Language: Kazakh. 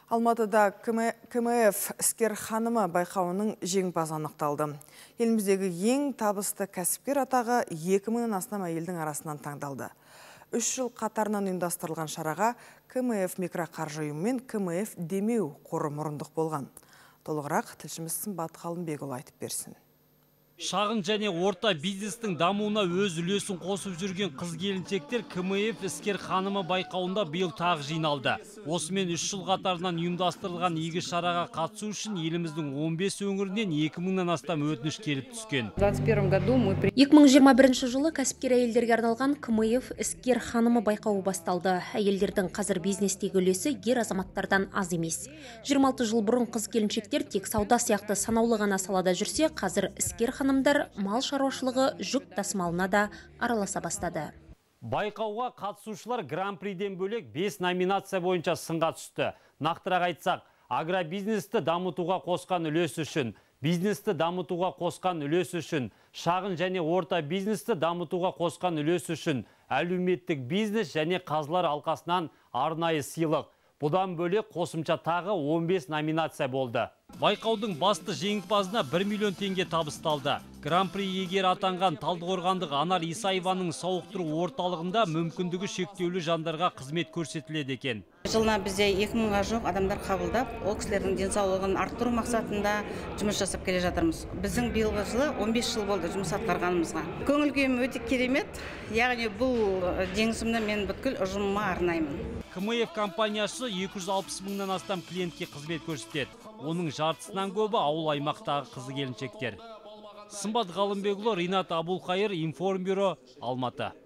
Алматыда КМФ іскер ханымы байқауының жеңімпазы анықталды. Еліміздегі ең табысты кәсіпкер атағы 2000-нан астам әйелдің арасынан таңдалды. 3 жыл қатарынан ұйымдастырылған шараға КМФ микроқаржы ұйымы мен КМФ демеу қоры мұрындық болған. Толығырақ тілшіміз Сымбат Ғалымбекұлы айтып берсін. Шағын және орта бизнестің дамуына өз үлесін қосып жүрген қыз-келіншектер КМФ іскер ханымы байқауында биыл тағы жиналды. Осымен 3 жыл қатарынан ұйымдастырылған игі шараға қатысу үшін еліміздің 15 өңірінен 2000-нан астам өтініш келіп түскен. 2021 жылы кәсіпкер әйелдерге арналған КМФ іскер ханымы байқауы басталды. Әйелдердің қазір бизнестегі үлесі ер азаматтардан аз емес. 26 жыл бұрын қыз-келіншектер тек сауда сияқты санаулы ғана салада жүрсе, қазір іскер ханымдар мал шаруашылығы, жүк тасымалына да араласа бастады. Байқауға қатысушылар гран-приден бөлек 5 номинация бойынша сынға түсті. Нақтырақ айтсақ, агробизнесті дамытуға қосқан үлесі үшін, бизнесті дамытуға қосқан үлесі үшін, шағын және орта бизнесті дамытуға қосқан үлесі үшін, әлеуметтік бизнес және қазылар алқасынан арнайы сыйлық. Бұдан бөлек қосымша тағы 15 номинация болды. Байқаудың басты жеңімпазына 1 миллион теңге табысталды. Гран-при иегері атанған Талдықорғандық Анар Исаеваның сауықтыру орталығында мүмкіндігі шектеулі жандарға қызмет көрсетіледі екен. Жылына бізде 2000-ға жоқ адамдар қабылдап, ол кісілердің денсаулығын арттыру мақсатында жұмыс жасап келе жатырмыз. Біздің биылғы жылы 15 жыл болды жұмыс атқарғанымызға. Көңіл күйім өте керемет. Яғни бұл жеңісімді мен бүткіл ұжымыма арнаймын. КМФ компаниясы 260 мыңнан астам клиентке қызмет көрсетеді. Оның жартысынан көбі ауыл аймақтағы қызы келіншектер. Сымбат Ғалымбекұлы, Ринат Абулқайыр, Информбюро, Алматы.